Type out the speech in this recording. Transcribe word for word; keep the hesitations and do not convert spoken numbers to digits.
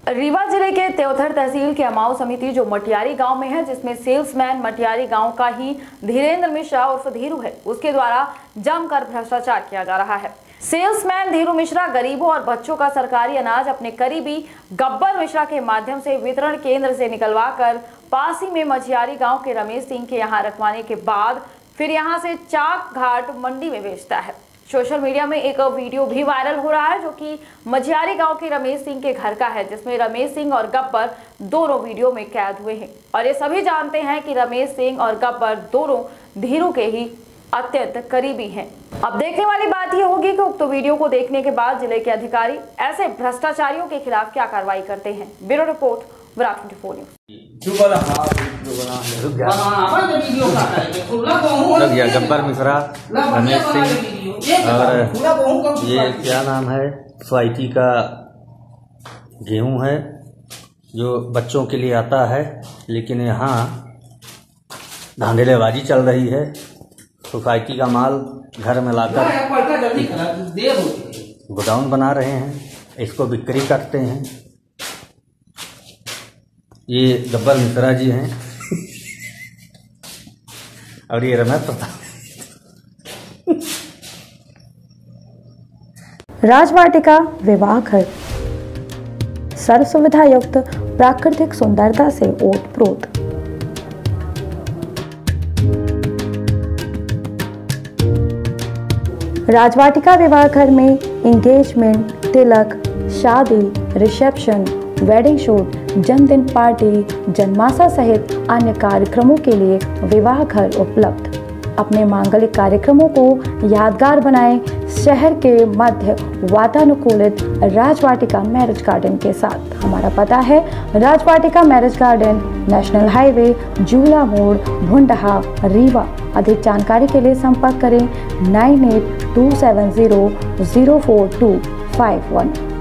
रीवा जिले के त्योथर तहसील के अमाओ समिति जो मटियारी गांव में है, जिसमें सेल्समैन मटियारी गांव का ही धीरेन्द्र मिश्रा उर्फ धीरू है, उसके द्वारा जमकर भ्रष्टाचार किया जा रहा है। सेल्समैन धीरू मिश्रा गरीबों और बच्चों का सरकारी अनाज अपने करीबी गब्बर मिश्रा के माध्यम से वितरण केंद्र से निकलवा कर पास ही में मटियारी गाँव के रमेश सिंह के यहाँ रखवाने के बाद फिर यहाँ से चाक घाट मंडी में बेचता है। सोशल मीडिया में एक वीडियो भी वायरल हो रहा है जो कि मझियारी गांव के रमेश सिंह के घर का है, जिसमें रमेश सिंह और गब्बर दोनों वीडियो में कैद हुए हैं और ये सभी जानते हैं कि रमेश सिंह और गब्बर दोनों धीरू के ही अत्यंत करीबी हैं। अब देखने वाली बात यह होगी कि उक्त वीडियो को देखने के बाद जिले के अधिकारी ऐसे भ्रष्टाचारियों के खिलाफ क्या कार्रवाई करते हैं। Bureau report, Virat twenty four news. Gabbar Mishra, Ramesh Singh और ये क्या नाम है, सोसाइटी का गेहूं है जो बच्चों के लिए आता है, लेकिन यहाँ धांधलेबाजी चल रही है। सोसाइटी का माल घर में लाकर गोडाउन बना रहे हैं, इसको बिक्री करते हैं। ये गब्बर मिश्रा जी हैं और ये रमेश प्रताप। राजवाटिका विवाह घर सर्व सुविधा युक्त प्राकृतिक सुंदरता से ओतप्रोत। राजवाटिका विवाह घर में एंगेजमेंट, तिलक, शादी, रिसेप्शन, वेडिंग शूट, जन्मदिन पार्टी, जन्माशा सहित अन्य कार्यक्रमों के लिए विवाह घर उपलब्ध। अपने मांगलिक कार्यक्रमों को यादगार बनाएं शहर के मध्य वातानुकूलित राजवाटिका मैरिज गार्डन के साथ। हमारा पता है Rajwatika marriage garden, national highway, जूला मोड़, भुंडहा, रीवा। अधिक जानकारी के लिए संपर्क करें nine eight two seven zero zero four two five one.